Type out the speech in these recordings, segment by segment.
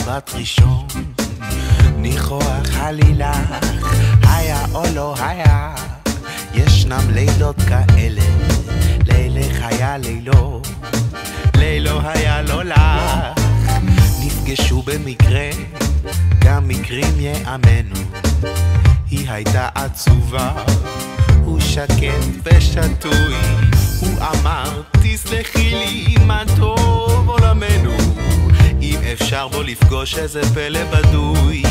מבט ראשון, ניחוח עלילך, היה או לא היה, ישנם לילות כאלה, לילך היה לילו, לילו היה לא לך, נפגשו במקרה, גם מקרים יאמנו, היא הייתה עצובה, הוא שקט ושטוי, הוא אמר תסלחי לי מה טוב עולמנו, אם אפשר בו לפגוש איזה פלא בדוי.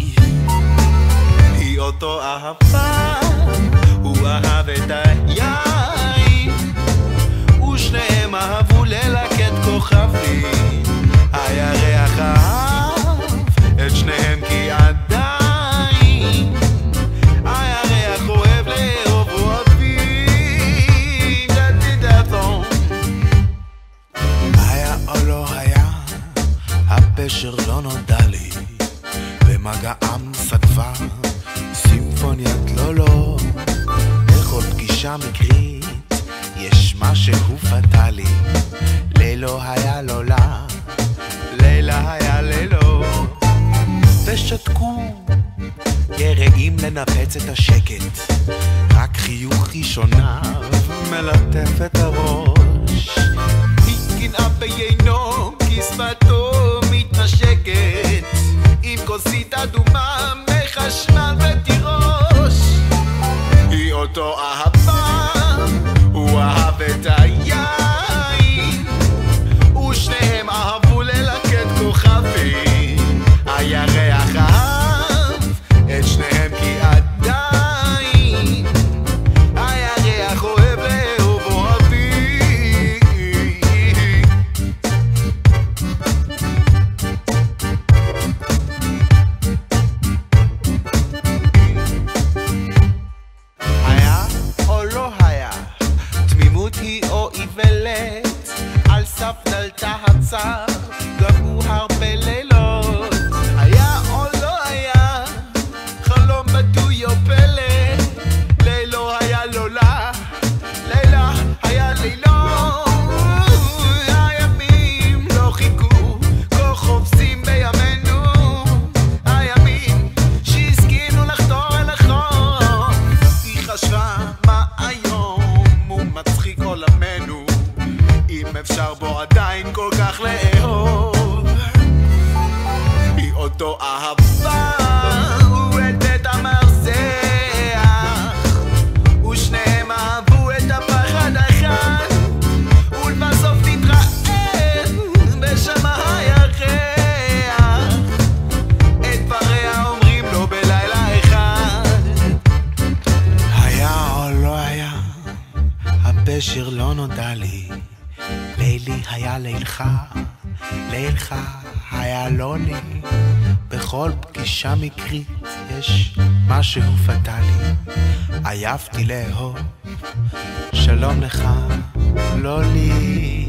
היא אותו אהבה, הוא אהב את היין, ושניהם אהבו ללקט כוכבים, הירח אהב את שניהם כי עדיין הירח אוהב לאהוב אוהבים. היה או לא היה, הפשר לא נודע לי, במגעם סגבה סימפוניית לא לא, בכל פגישה מקרית יש משהו פטלי, לילו היה לא לה, לילה היה לילו, ושתקו יראים לנפץ את השקט, רק חיוך ראשונה מלטף את הראש, היא קנאה ביינו כי שפתו מתנשקת, עם כוסית אדומה מחשמל ותירוש, היא אותו אהבה, הוא אהב את היין, ושניהם אהבו ללקט כוכבים, הירח אהב את שניהם כי עדיין הירח אוהב לאהוב אוהבים. היה או לא היה, תמימות היא או איוולת, על סף דלתה הצר גבו הרבה לילות, היה או לא היה, חלום בדוי או פלא, לילו היה לא לה, לילה היה לילו, הימים לא חיכו, כה חופשים בימינו, הימים שהסכינו לחתור אל החוף, היא חשבה מה היום הוא מצחיק עולמנו, אם אפשר בו עדיין כל כך לאהוב, היא אותו אהבה, הוא את בית המרזח, ושניהם אהבו את הפחד אחד, ולבסוף נתראה בשמה הירח, את דבריה אומרים לו בלילה אחד. היה או לא היה, הפשר לא נודע לי, לילי היה לילך, לילך היה לא לי, בכל פגישה מקרית יש משהו פטלי, עייפתי לאהוב, שלום לך, לא לי.